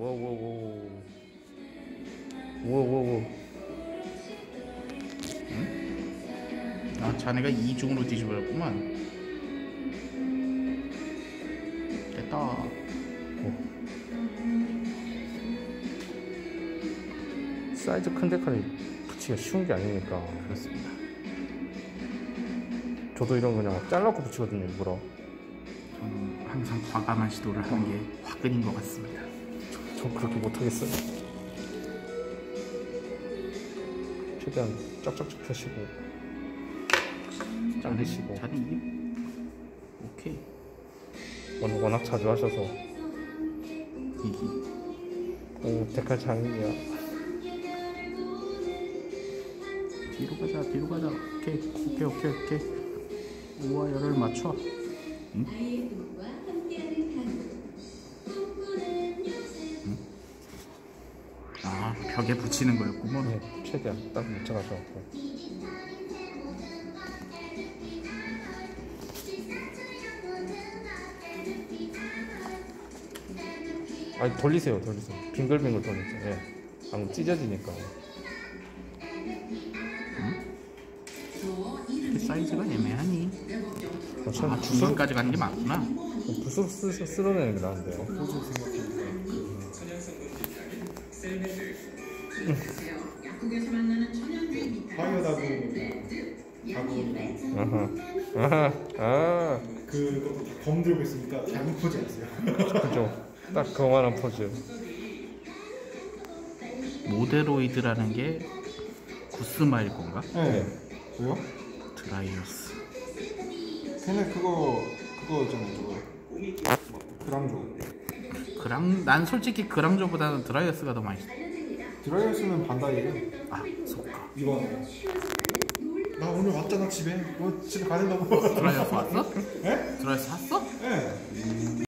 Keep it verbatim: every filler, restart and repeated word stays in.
워워워 워워워. 응? 아, 자네가 이중으로 뒤집어졌구만. 됐다. 어. 사이즈 큰 데칼이 붙이기가 쉬운 게 아니니까. 그렇습니다. 저도 이런 거 그냥 잘라고 붙이거든요, 일부러. 저는 항상 과감한 시도를 하는 게 화근인 것 같습니다. 저, 전 그렇게 못하겠어요. 최대한 쫙쫙쫙 펴시고 잘리시고. 자네 이게 오케이. 워낙, 워낙 자주 하셔서. 이기. 오, 데칼 장인이야. 뒤로 가자, 뒤로 가자. 오케이, 오케이, 오케이, 오케이. 우와, 열을 맞춰. 응? 응? 아, 벽에 붙이는 거였구먼. 네, 최대한 딱 묻혀가셔갖고. 아니, 돌리세요, 돌리세요. 빙글빙글 돌리세요. 예. 안 찢어지니까. 이렇게 사이즈가 애매하니. 어, 참 아, 중간까지 가는 게 맞구나. 붓으로 쓰, 쓰, 쓸어내는 게 나은데요. 하이어다고 하고 아하, 아하, 아, 그것도 다 검 들고 있으니까 작은 포즈 했어요. 그죠. 딱 그만한 포즈. 모데로이드라는 게 구스마일 건가? 네. 왜요? 드라이어스. 걔네 그거 그거 있잖아요. 저거 그랑조. 그랑 난 솔직히 그랑조보다는 드라이어스가 더 맛있어. 드라이어스는 반다이에요. 아, 속가. 이번에 나 오늘 왔잖아 집에. 뭐 집에 가야 된다고. 드라이어스 왔어? 네? 드라이어스 샀어? 네.